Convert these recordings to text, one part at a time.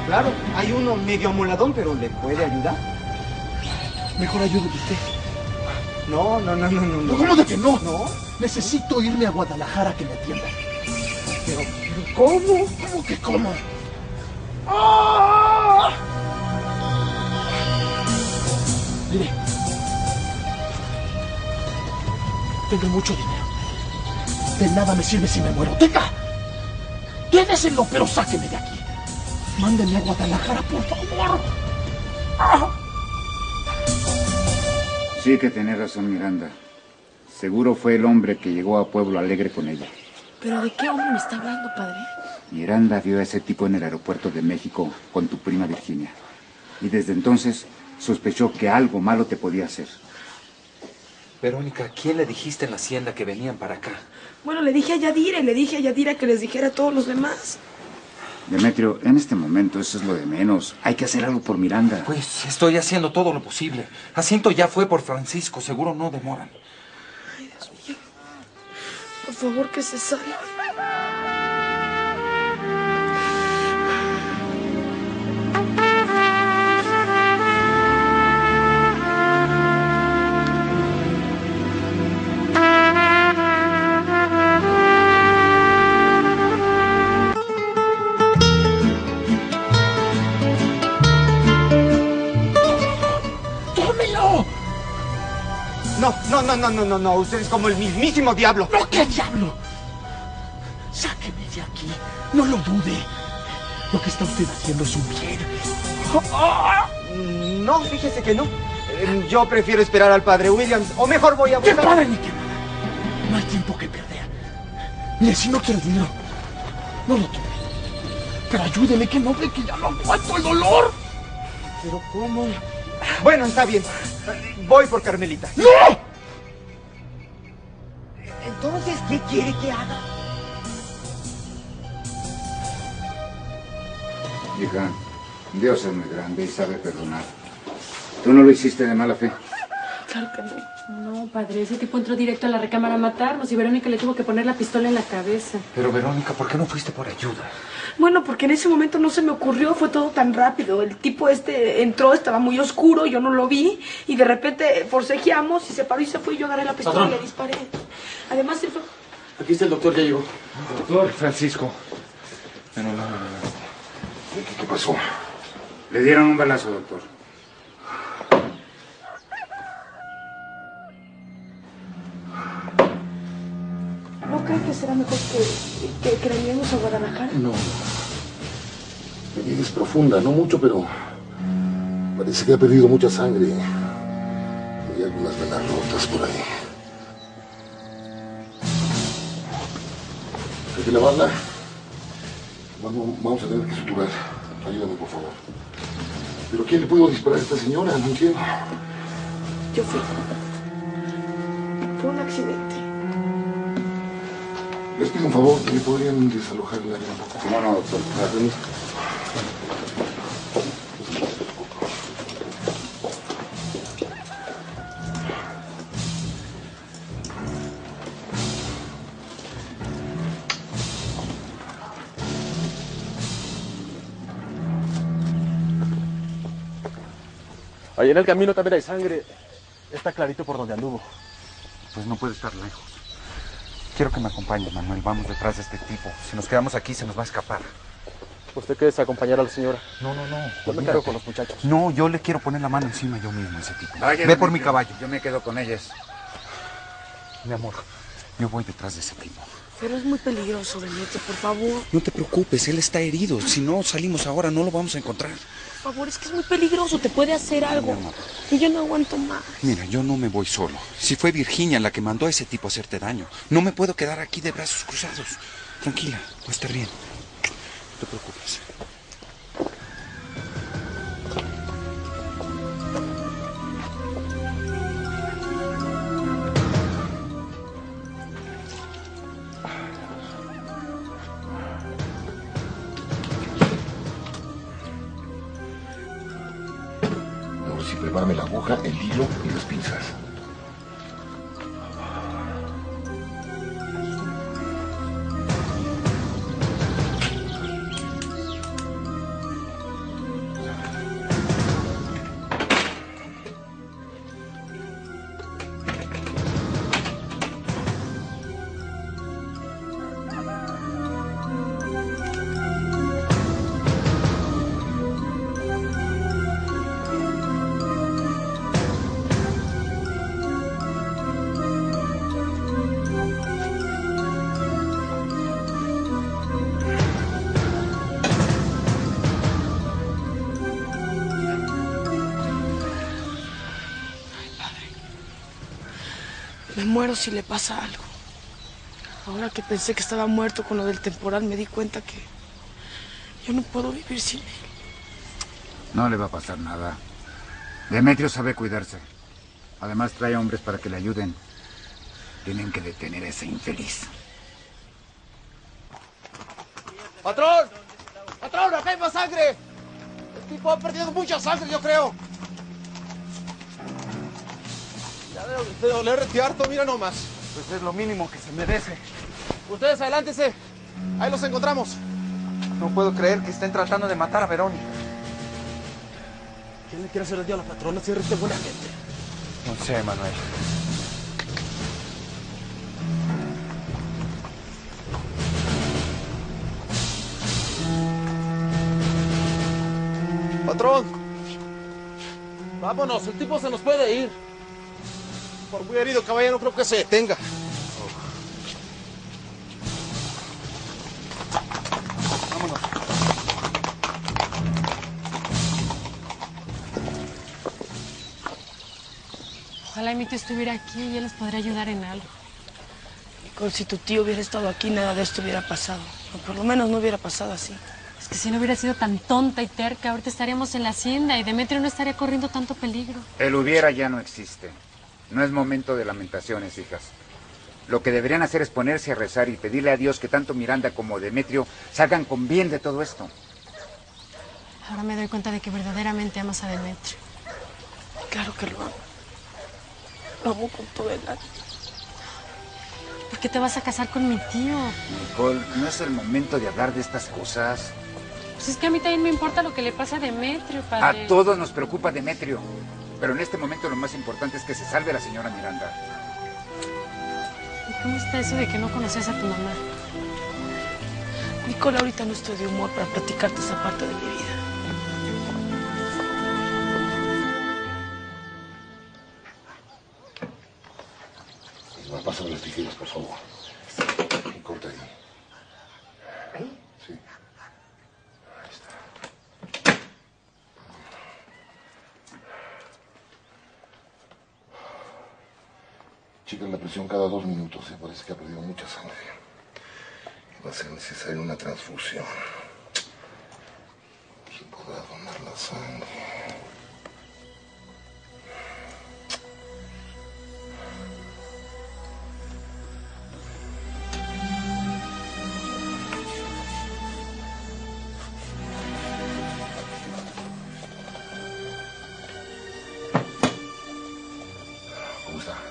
Claro, hay uno medio amoladón, pero ¿le puede ayudar? Mejor ayúdeme usted. No. ¿Cómo de que no? No. Necesito irme a Guadalajara que me atiendan. Pero ¿cómo? ¿Cómo que cómo? ¡Ah! Mire, tengo mucho dinero. De nada me sirve si me muero. ¡Tenga! Quédeselo, pero sáqueme de aquí. Mándeme a Guadalajara, por favor. ¡Ah! Sí que tenés razón, Miranda. Seguro fue el hombre que llegó a Pueblo Alegre con ella. ¿Pero de qué hombre me está hablando, padre? Miranda vio a ese tipo en el aeropuerto de México con tu prima Virginia. Y desde entonces sospechó que algo malo te podía hacer. Verónica, ¿a quién le dijiste en la hacienda que venían para acá? Bueno, le dije a Yadira y le dije a Yadira que les dijera a todos los demás. Demetrio, en este momento eso es lo de menos. Hay que hacer algo por Miranda. Pues estoy haciendo todo lo posible. Jacinto ya fue por Francisco, seguro no demoran. Ay, Dios mío. Por favor, que se salve. No, usted es como el mismísimo diablo. ¡No, qué diablo! Sáqueme de aquí, no lo dude. Lo que está usted haciendo es un bien. No, fíjese que no. Yo prefiero esperar al padre Williams, o mejor voy a buscar... ¡Que pare ni que nada! No hay tiempo que perder. Mire, si no quiere dinero, no lo tome. Pero ayúdeme, que no ve que ya no aguanto el dolor. ¿Pero cómo? Bueno, está bien. Voy por Carmelita. ¡No! Entonces, ¿qué quiere que haga? Hija, Dios es muy grande y sabe perdonar. Tú no lo hiciste de mala fe. Claro que no. No, padre, ese tipo entró directo a la recámara a matarnos y Verónica le tuvo que poner la pistola en la cabeza. Pero Verónica, ¿por qué no fuiste por ayuda? Bueno, porque en ese momento no se me ocurrió, fue todo tan rápido. El tipo entró, estaba muy oscuro, yo no lo vi, y de repente forcejeamos y se paró y se fue, y yo agarré la pistola y le disparé. Además, él fue... Aquí está el doctor, ya llegó. Doctor Francisco. Pero no. ¿Qué pasó? Le dieron un balazo, doctor. ¿No cree que será mejor que la llevemos a Guadalajara? No. La herida es profunda, no mucho, pero parece que ha perdido mucha sangre. Hay algunas venas rotas por ahí. Hay que lavarla. Vamos a tener que suturar. Ayúdame, por favor. ¿Pero quién le pudo disparar a esta señora? No entiendo. Yo fui. Fue un accidente. Les pido un favor, ¿me podrían desalojar el área un poco? ¿Cómo no, doctor? Permiso. Ahí en el camino también hay sangre. Está clarito por donde anduvo. Pues no puede estar lejos. Quiero que me acompañe, Manuel. Vamos detrás de este tipo. Si nos quedamos aquí, se nos va a escapar. ¿Usted quiere acompañar a la señora? No. Yo me quedo con los muchachos. No, yo le quiero poner la mano encima yo mismo a ese tipo. Vaya, Ve por mi caballo. Yo me quedo con ellas. Mi amor. Yo voy detrás de ese tipo. Pero es muy peligroso, Demetrio, por favor. No te preocupes, él está herido. Si no salimos ahora, no lo vamos a encontrar. Por favor, es que es muy peligroso, te puede hacer algo. Y yo no aguanto más. Mira, yo no me voy solo. Si fue Virginia la que mandó a ese tipo a hacerte daño, no me puedo quedar aquí de brazos cruzados. Tranquila, va a estar bien. No te preocupes. Si prepárame la aguja, el hilo y las pinzas. Me muero si le pasa algo. Ahora que pensé que estaba muerto con lo del temporal, me di cuenta que yo no puedo vivir sin él. No le va a pasar nada. Demetrio sabe cuidarse. Además trae hombres para que le ayuden. Tienen que detener a ese infeliz. ¡Patrón! ¡Patrón, acá hay más sangre! El tipo ha perdido mucha sangre, yo creo. Ya de doler harto, mira nomás. Pues es lo mínimo que se merece. Ustedes adelántense. Ahí los encontramos. No puedo creer que estén tratando de matar a Verónica. ¿Quién le quiere hacer el día a la patrona si eres de buena gente? No sé, Manuel. Patrón. Vámonos, el tipo se nos puede ir. Por muy herido que vaya, no creo que se detenga. Vámonos. Ojalá mi tío estuviera aquí y él les podría ayudar en algo. Nicole, si tu tío hubiera estado aquí, nada de esto hubiera pasado. O por lo menos no hubiera pasado así. Es que si no hubiera sido tan tonta y terca, ahorita estaríamos en la hacienda y Demetrio no estaría corriendo tanto peligro. El hubiera ya no existe. No es momento de lamentaciones, hijas. Lo que deberían hacer es ponerse a rezar y pedirle a Dios que tanto Miranda como Demetrio salgan con bien de todo esto. Ahora me doy cuenta de que verdaderamente amas a Demetrio. Claro que lo amo. Lo amo con todo el alma. ¿Por qué te vas a casar con mi tío? Nicole, no es el momento de hablar de estas cosas. Pues es que a mí también me importa lo que le pasa a Demetrio, padre. A todos nos preocupa Demetrio. Pero en este momento lo más importante es que se salve la señora Miranda. ¿Y cómo está eso de que no conoces a tu mamá? Nicole, ahorita no estoy de humor para platicarte esa parte de mi vida. Me va a pasar las tijeras, por favor. Y corta ahí. ¿Ahí? Sí. Ahí está. Chequen la presión cada 2 minutos. Parece que ha perdido mucha sangre. Va a ser necesaria una transfusión. ¿Quién podrá donar la sangre? ¿Cómo está?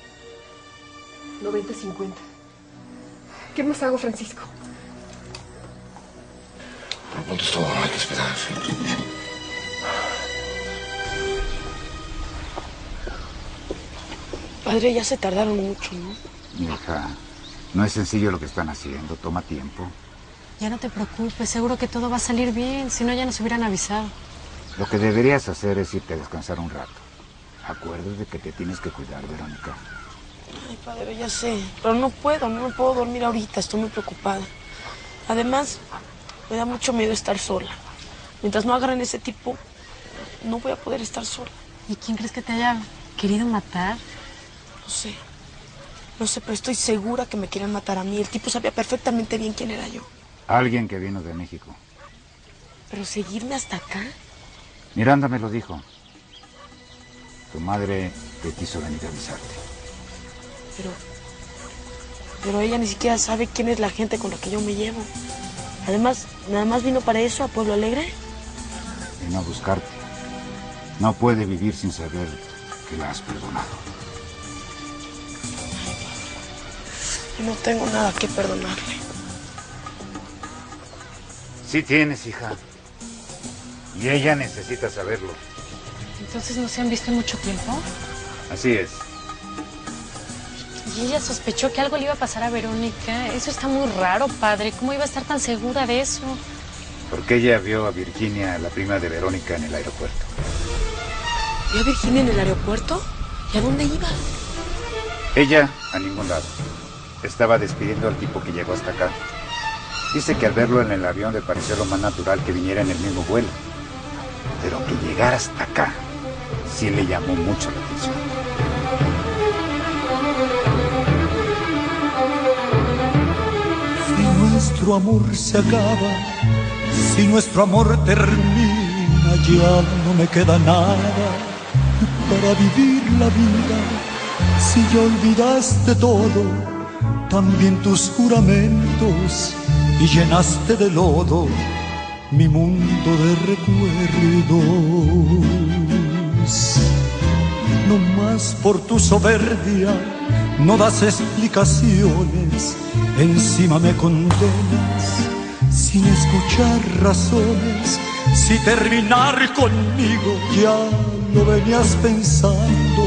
90-50. ¿Qué más hago, Francisco? Por lo pronto es todo, hay que esperar. Padre, ya se tardaron mucho, ¿no? Hija, no es sencillo lo que están haciendo. Toma tiempo. Ya no te preocupes, seguro que todo va a salir bien. Si no, ya nos hubieran avisado. Lo que deberías hacer es irte a descansar un rato. Acuérdate de que te tienes que cuidar, Verónica. Ay, padre, ya sé. Pero no puedo dormir ahorita. Estoy muy preocupada. Además, me da mucho miedo estar sola. Mientras no agarren ese tipo, no voy a poder estar sola. ¿Y quién crees que te haya querido matar? No sé, pero estoy segura que me quieren matar a mí. El tipo sabía perfectamente bien quién era yo. Alguien que vino de México. ¿Pero seguirme hasta acá? Miranda me lo dijo. Tu madre te quiso venir a avisarte. Pero ella ni siquiera sabe quién es la gente con la que yo me llevo. Además, nada más vino para eso, a Pueblo Alegre. Vino a buscarte. No puede vivir sin saber que la has perdonado. Yo no tengo nada que perdonarle. Sí tienes, hija. Y ella necesita saberlo. Entonces no se han visto en mucho tiempo. Así es. Y ella sospechó que algo le iba a pasar a Verónica. Eso está muy raro, padre. ¿Cómo iba a estar tan segura de eso? Porque ella vio a Virginia, la prima de Verónica, en el aeropuerto. ¿Vio a Virginia en el aeropuerto? ¿Y a dónde iba? Ella, a ningún lado. Estaba despidiendo al tipo que llegó hasta acá. Dice que al verlo en el avión le pareció lo más natural que viniera en el mismo vuelo. Pero que llegara hasta acá sí le llamó mucho la atención. nuestro amor se acaba, si nuestro amor termina, ya no me queda nada para vivir la vida. Si ya olvidaste todo, también tus juramentos, y llenaste de lodo mi mundo de recuerdos. No más por tu soberbia no das explicaciones, encima me condenas sin escuchar razones. Si terminar conmigo ya lo venías pensando,